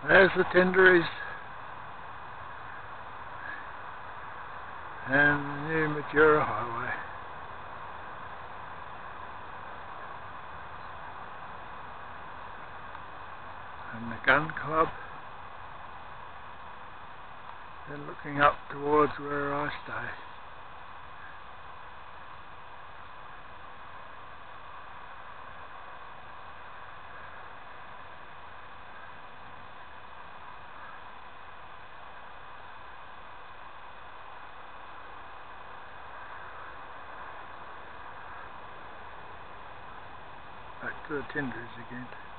There's the Tinderies and the new Majura Highway. And the Gun Club. Then looking up towards where I stay. Back to the Tinderies again.